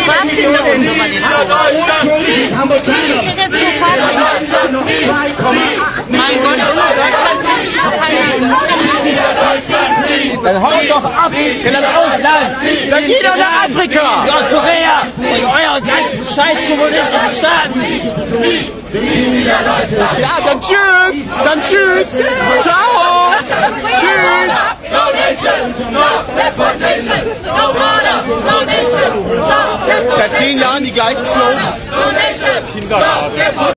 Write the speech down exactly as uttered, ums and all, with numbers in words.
Schwachsinn da unten, wenn man den hat. Mein Gott, dann haut doch ab in das Ausland! Dann geht doch nach Afrika! Nordkorea! Und euren ganzen scheiß kommunistischen Staaten! Ja, dann tschüss! Dann tschüss! Ciao! Tschüss! No nation, stop deportation! No border, no nation, stop deportation! Seit zehn Jahren die gleichen Slogans. No nation, stop deportation!